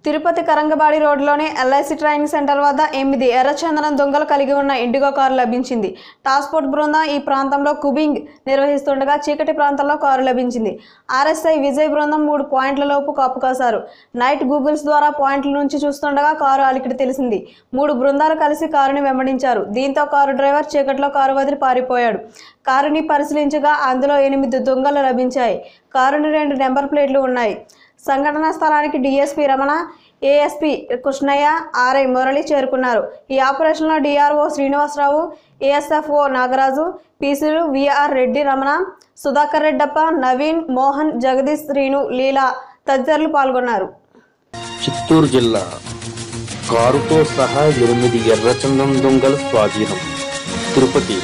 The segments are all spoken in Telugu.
తిరుపతి కరంగబాడి రోడ్లోని ఎల్ఐసి ట్రైనింగ్ సెంటర్ వద్ద 8 ఎర్రచందనం దొంగలు కలిగి ఉన్న ఇండిగో కారు లభించింది. టాస్క్ఫోర్స్ బృందం ఈ ప్రాంతంలో కుబింగ్ నిర్వహిస్తుండగా చీకటి ప్రాంతంలో కారు లభించింది. ఆర్ఎస్ఐ విజయ్ బృందం 3 పాయింట్లలోపు కాపు కాశారు. నైట్ గూగుల్స్ ద్వారా పాయింట్ల నుంచి చూస్తుండగా కారు అలికిడి తెలిసింది. 3 బృందాలు కలిసి కారుని వెంబడించారు. దీంతో కారు డ్రైవర్ చీకట్లో కారు వదిలి పారిపోయాడు. కారుని పరిశీలించగా అందులో 8 దొంగలు లభించాయి. కారుని 2 నెంబర్ ప్లేట్లు ఉన్నాయి. సంఘటనా స్థలానికి DSP Ramana, ASP Krishnaiah, RI Murali చేరుకున్నారు. ఈ ఆపరేషన్లో డిఆర్ఓ శ్రీనివాసరావు, ఏఎస్ఎఫ్ఓ నాగరాజు, పీసీలు విఆర్ రెడ్డి, రమణ, సుధాకర్ రెడ్డప్ప, నవీన్, మోహన్, జగదీష్, శ్రీను, లీలా తదితరులు పాల్గొన్నారు. చిత్తూరు జిల్లా కారుతో సహా 8 ఎర్రచందనం దొంగలు స్వాధీనం. తిరుపతి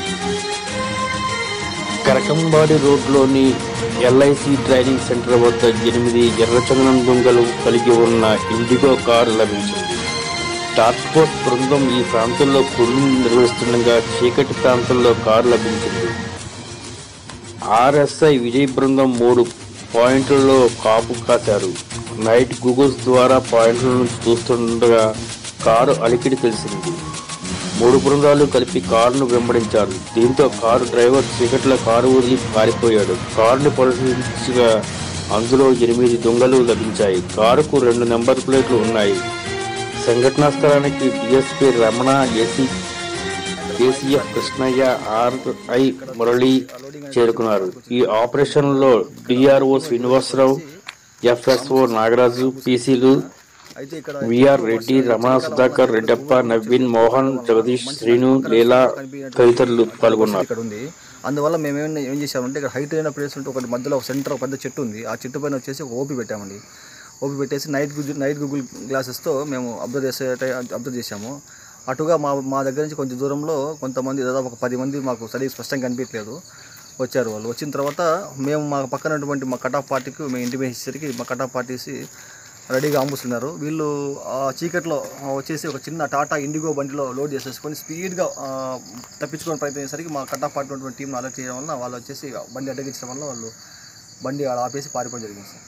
కరకంబాడి రోడ్లోని ఎల్ఐసి ట్రైనింగ్ సెంటర్ వద్ద 8 ఎర్రచందనం దొంగలు కలిగి ఉన్న ఇండిగో కారు లభించింది. టాస్క్ఫోర్స్ బృందం ఈ ప్రాంతంలో కూలింగ్ నిర్వహిస్తుండగా చీకటి ప్రాంతంలో కారు లభించింది. ఆర్ఎస్ఐ విజయ్ బృందం 3 పాయింట్లలో కాపు కాశారు. నైట్ గూగుల్స్ ద్వారా పాయింట్ల నుంచి చూస్తుండగా కారు అలికిడి తెలిసింది. 3 బృందాలు కలిపి కారును వెంబడించారు. దీంతో కారు డ్రైవర్ చీకట్లో కారు వదిలి పారిపోయాడు. కారుని పరిశీలించగా అందులో 8 దొంగలు లభించాయి. కారుకు 2 నెంబర్ ప్లేట్లు ఉన్నాయి. సంఘటనా స్థలానికి DSP Ramana, ACF Krishnaiah, RI Murali చేరుకున్నారు. ఈ ఆపరేషన్లో డిఆర్ఓ శ్రీనివాసరావు, ఎఫ్ఎస్ఓ నాగరాజు, పీసీలు విఆర్ రెడ్డి, రమణ, సుధాకర్ రెడ్డప్ప, నవీన్, మోహన్, జగదీష్, శ్రీను, లీలా తదితరులు పాల్గొన్నారు. అందువల్ల మేము ఏం చేసామంటే ఇక్కడ హైట్ అయిన ప్లేస్ ఉంటే ఒకటి మధ్యలో ఒక సెంటర్ పెద్ద చెట్టు ఉంది. ఆ చెట్టు పైన వచ్చేసి ఒక ఓపీ పెట్టామండి. ఓపీ పెట్టేసి నైట్ గూగుల్ గ్లాసెస్తో మేము అబ్జర్వ్ చేసాము. అటుగా మా దగ్గర నుంచి కొంచెం దూరంలో కొంతమంది దాదాపు ఒక 10 మంది మాకు స్పష్టంగా కనిపించలేదు వచ్చారు. వాళ్ళు వచ్చిన తర్వాత మేము మా పక్కనటువంటి మా కటాఫ్ పార్టీకి మేము ఇంటిమేషన్ ఇచ్చేసరికి మా కటాఫ్ పార్టీసి రెడీగా అంబుస్తున్నారు. వీళ్ళు చీకట్లో వచ్చేసి ఒక చిన్న టాటా ఇండిగో బండిలో లోడ్ చేసేసుకొని స్పీడ్గా తప్పించుకొని ప్రయత్నించేసరికి మా కటాఫ్ పార్టీ టీంను అలర్ట్ చేయడం వల్ల వాళ్ళు వచ్చేసి బండి అడ్డగించడం వల్ల వాళ్ళు బండి ఆపేసి పారిపోవడం జరిగింది సార్.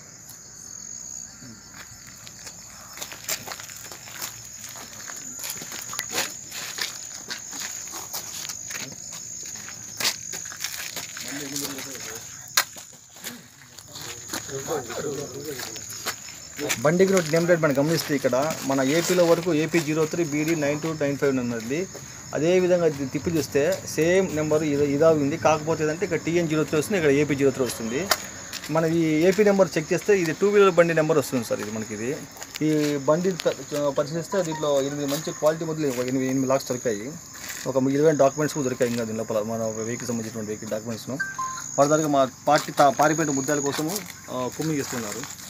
బండికి నేమ్ ప్లేట్ మనం గమనిస్తే ఇక్కడ మన ఏపీలో వరకు ఏపీ 03 BD 9295 ఉన్నది. అదేవిధంగా తిప్పి చూస్తే సేమ్ నెంబర్ ఇదా ఉంది. కాకపోతే ఏదంటే ఇక్కడ TN 03 వస్తుంది, ఇక్కడ AP 03 వస్తుంది. మన ఈ ఏపీ నెంబర్ చెక్ చేస్తే ఇది 2 వీలర్ బండి నెంబర్ వస్తుంది సార్. ఇది మనకి ఈ బండి పరిశీలిస్తే దీంట్లో 8 మంచి క్వాలిటీ మొదలు 8 లాక్స్ దొరికాయి. ఒక 20 డాక్యుమెంట్స్ కూడా దొరికాయి. ఇంకా దీని లోపల మన వెహికల్ సంబంధించినటువంటి వెహికల్ డాక్యుమెంట్స్ను వారి దగ్గర మా పార్టీ పారిపోయిన ముద్దాల కోసము కుమ్మి చేస్తున్నారు.